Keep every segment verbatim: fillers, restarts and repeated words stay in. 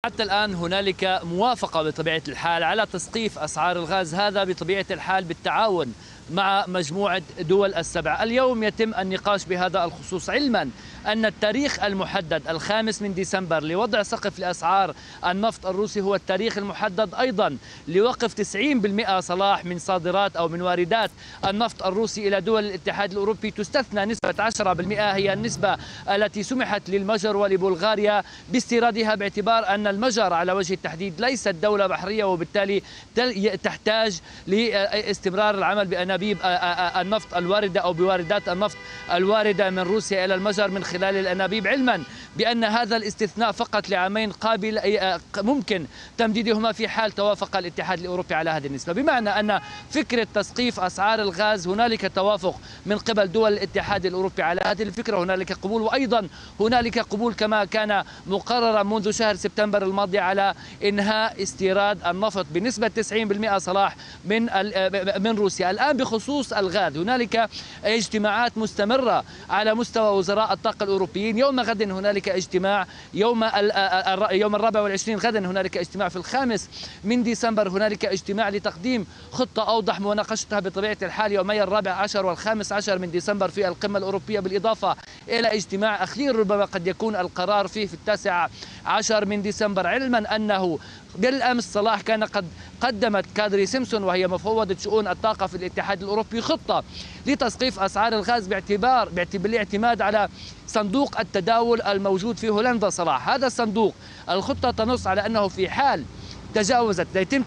حتى الآن هنالك موافقة بطبيعة الحال على تسقيف أسعار الغاز، هذا بطبيعة الحال بالتعاون مع مجموعة دول السبع. اليوم يتم النقاش بهذا الخصوص، علما أن التاريخ المحدد الخامس من ديسمبر لوضع سقف لأسعار النفط الروسي هو التاريخ المحدد أيضا لوقف تسعين بالمئة صلاح من صادرات أو من واردات النفط الروسي إلى دول الاتحاد الأوروبي، تستثنى نسبة عشرة بالمئة هي النسبة التي سمحت للمجر ولبلغاريا باستيرادها، باعتبار أن المجر على وجه التحديد ليست دولة بحرية وبالتالي تحتاج لاستمرار العمل بأنابيب النفط الواردة أو بواردات النفط الواردة من روسيا إلى المجر من خلال الأنابيب، علما بأن هذا الاستثناء فقط لعامين قابل ممكن تمديدهما في حال توافق الاتحاد الأوروبي على هذه النسبة. بمعنى أن فكرة تسقيف أسعار الغاز هنالك توافق من قبل دول الاتحاد الأوروبي على هذه الفكرة، هنالك قبول، وأيضا هنالك قبول كما كان مقررا منذ شهر سبتمبر الماضي على إنهاء استيراد النفط بنسبة تسعين بالمئة صلاح من من روسيا. الآن بخصوص الغاز هنالك اجتماعات مستمرة على مستوى وزراء الطاقة الأوروبيين. يوم غد هنالك اجتماع، يوم يوم الرابع والعشرين غدا هنالك اجتماع، في الخامس من ديسمبر هنالك اجتماع لتقديم خطة أوضح مناقشتها بطبيعة الحال يومي الرابع عشر والخامس عشر من ديسمبر في القمة الأوروبية، بالإضافة إلى اجتماع أخير ربما قد يكون القرار فيه في التاسع عشر من ديسمبر، علما أنه بالأمس صلاح كان قد قدمت كادري سيمسون وهي مفوضة شؤون الطاقة في الاتحاد الأوروبي خطة لتسقيف أسعار الغاز باعتبار بالاعتماد على صندوق التداول الموجود في هولندا. صلاح هذا الصندوق الخطة تنص على أنه في حال تجاوزت يتم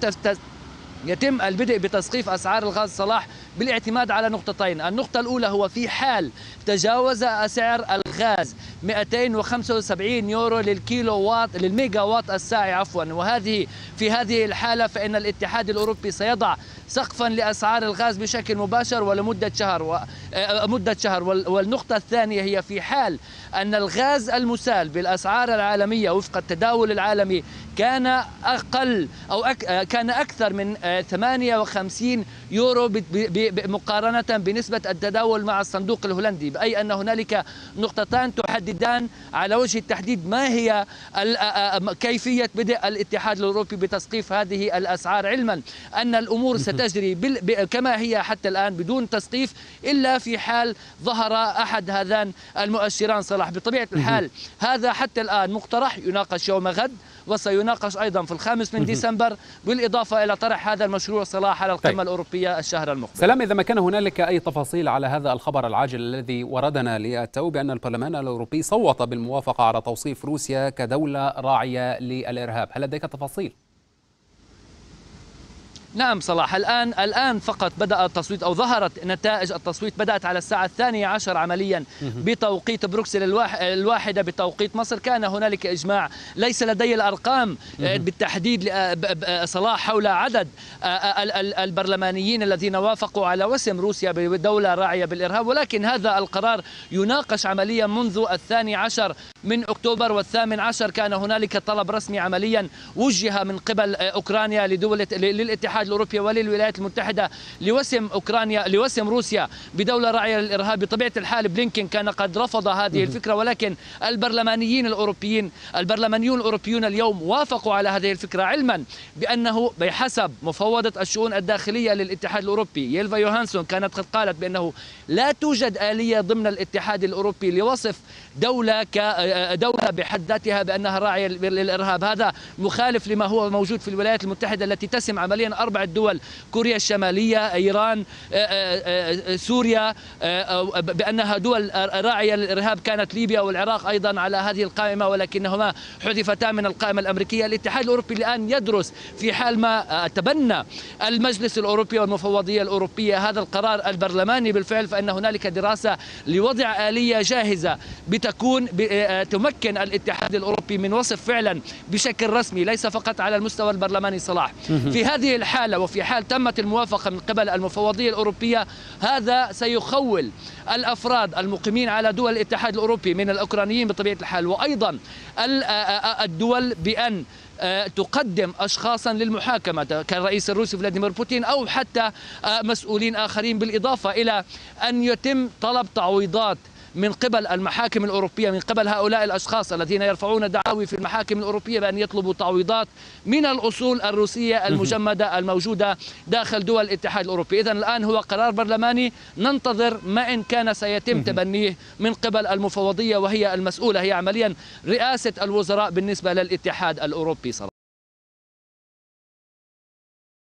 يتم البدء بتسقيف أسعار الغاز صلاح بالاعتماد على نقطتين. النقطة الأولى هو في حال تجاوز سعر الغاز مئتين وخمسة وسبعين يورو للكيلو وات للميجا وات الساعة عفوا، وهذه في هذه الحالة فإن الاتحاد الأوروبي سيضع سقفا لأسعار الغاز بشكل مباشر ولمدة شهر و... مدة شهر. والنقطة الثانية هي في حال أن الغاز المسال بالأسعار العالمية وفق التداول العالمي كان أقل أو أك... كان أكثر من ثمانية وخمسين يورو ب... ب... مقارنة بنسبة التداول مع الصندوق الهولندي، أي أن هنالك نقطتان تحددان على وجه التحديد ما هي ال... كيفية بدء الاتحاد الأوروبي بتسقيف هذه الأسعار، علما أن الأمور ستجري بال... ب... كما هي حتى الآن بدون تسقيف إلا في حال ظهر أحد هذان المؤشران. صلاح بطبيعة الحال هذا حتى الآن مقترح يناقش يوم غد وسيناقش أيضا في الخامس من ديسمبر، بالإضافة إلى طرح هذا المشروع صلاح على القمة الأوروبية الشهر المقبل. سلام، إذا ما كان هنالك أي تفاصيل على هذا الخبر العاجل الذي وردنا للتو بأن البرلمان الأوروبي صوت بالموافقة على توصيف روسيا كدولة راعية للإرهاب، هل لديك تفاصيل؟ نعم صلاح، الآن الآن فقط بدأ التصويت أو ظهرت نتائج التصويت، بدأت على الساعة الثانية عشر عمليا بتوقيت بروكسل الواحدة بتوقيت مصر. كان هنالك إجماع، ليس لدي الأرقام بالتحديد صلاح حول عدد البرلمانيين الذين وافقوا على وسم روسيا بدولة راعية بالإرهاب، ولكن هذا القرار يناقش عمليا منذ الثاني عشر من أكتوبر، والثامن عشر كان هنالك طلب رسمي عمليا وجه من قبل أوكرانيا لدولة للاتحاد الأوروبي وللولايات المتحدة لوسم أوكرانيا لوسم روسيا بدولة راعية للإرهاب. بطبيعة الحال بلينكين كان قد رفض هذه الفكرة، ولكن البرلمانيين الأوروبيين البرلمانيون الأوروبيون اليوم وافقوا على هذه الفكرة، علما بأنه بحسب مفوضة الشؤون الداخلية للاتحاد الأوروبي يلفا يوهانسون كانت قد قالت بأنه لا توجد آلية ضمن الاتحاد الأوروبي لوصف دولة كدولة بحد ذاتها بأنها راعية للإرهاب. هذا مخالف لما هو موجود في الولايات المتحدة التي تسم عمليا أربعة دول: كوريا الشمالية، إيران، سوريا، بأنها دول راعية للإرهاب. كانت ليبيا والعراق أيضا على هذه القائمة ولكنهما حذفتا من القائمة الأمريكية. الاتحاد الأوروبي الآن يدرس في حال ما تبنى المجلس الأوروبي والمفوضية الأوروبية هذا القرار البرلماني بالفعل، فإن هنالك دراسة لوضع آلية جاهزة بتكون تمكن الاتحاد الأوروبي من وصف فعلا بشكل رسمي ليس فقط على المستوى البرلماني. صلاح في هذه الحالة وفي حال تمت الموافقة من قبل المفوضية الأوروبية، هذا سيخول الأفراد المقيمين على دول الاتحاد الأوروبي من الأوكرانيين بطبيعة الحال وأيضا الدول بأن تقدم أشخاصا للمحاكمة كالرئيس الروسي فلاديمير بوتين أو حتى مسؤولين آخرين، بالإضافة إلى أن يتم طلب تعويضات من قبل المحاكم الأوروبية، من قبل هؤلاء الأشخاص الذين يرفعون دعاوي في المحاكم الأوروبية بأن يطلبوا تعويضات من الأصول الروسية المجمدة الموجودة داخل دول الاتحاد الأوروبي. إذن الآن هو قرار برلماني، ننتظر ما إن كان سيتم تبنيه من قبل المفوضية، وهي المسؤولة، هي عمليا رئاسة الوزراء بالنسبة للاتحاد الأوروبي صراحة.